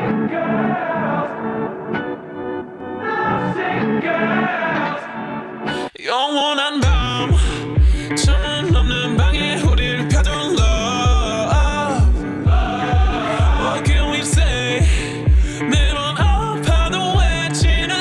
영원한 밤 창문 없는 방에 우리를 펴둔 love. What can we say? 매번 아파도 외치는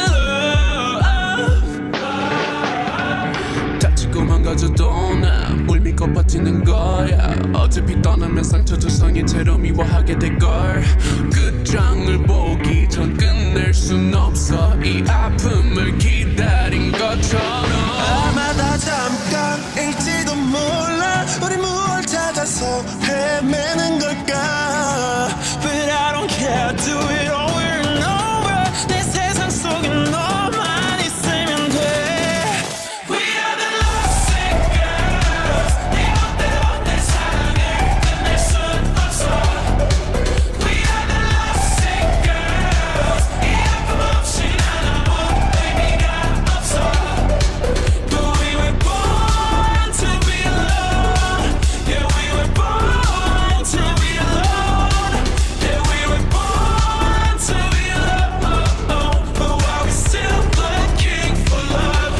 love. 다치고 망가져도 난 물 믿고 버티는 거야. 어차피 떠나면 상처 조성인 채로 미워하게 될걸. 끝장을 보기 전 끝낼 순 없어. 이 아픔을 기다린 것처럼. 아마 다 잠깐일지도 몰라. 우리 무얼 찾아서 헤매는 걸까. But I don't care, do it over and over. 내 세상 속에 너만 있으면 돼. We are the lovesick girls. 네 멋대로 내 사랑을 끝낼 순 없어. We are the lovesick girls. 이 아픔 없이 난 아무 의미가 없어. But we were born to be alone. Yeah, we were born to be alone. Yeah, we were born to be alone. But why we still looking for love?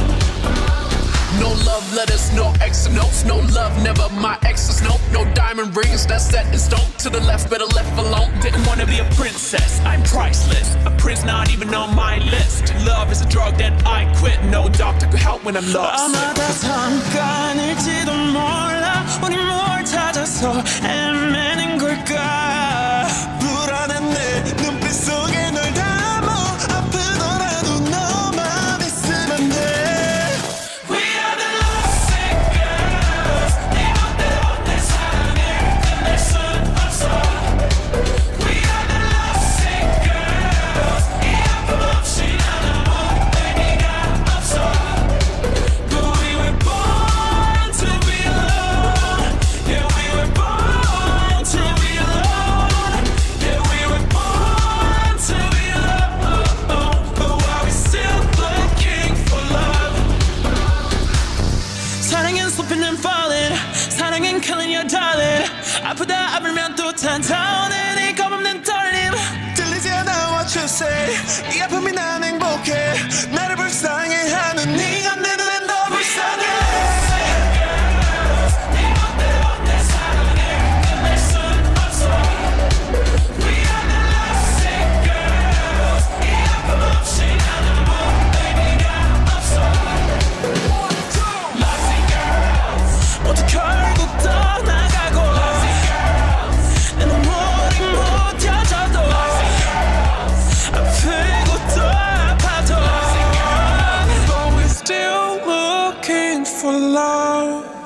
No love letters, no extra notes, no love, never my exes, no diamond rings, that's set in stone. To the left, better left alone. Didn't wanna be a princess, I'm priceless. A prince not even on my list. Love is a drug that I quit. No doctor could help when I'm lost. 아마 다 잠깐일지도 몰라. 우리 뭘 찾아서 헤매는 걸까. 불안한 내 눈빛 속에 널 담아. 아프더라도 너만 있으면 돼. We are the lovesick girls. 네 멋대로 내 사랑을 끝낼 순 없어. We are the lovesick girls. 이 아픔 없이 난 아무 의미가 없어. But we were born to be alone. Yeah, we were born to be alone. Yeah, we were born to be alone. But why we still looking for love? 사랑은 숲인 and falling. 사랑은 killing your darling. 아프다 아프면 또 탄타오는 이 겁없는 떨림. 들리지 않아 what you say. 이 아픔이 난 행복해. 나를 불쌍해하는 네가 내 눈엔 더 불쌍해. 네 멋대로 내 사랑을 끝낼 순 없어. We are the lovesick girls. 이 아픔 없이 난 아무 의미가 없어. Lovesick girls. 모두 결국 떠나가고. Lovesick girls. 내 눈물이 묻혀져도. 아프고 또 아파도. Lovesick girls. But we're still looking for love.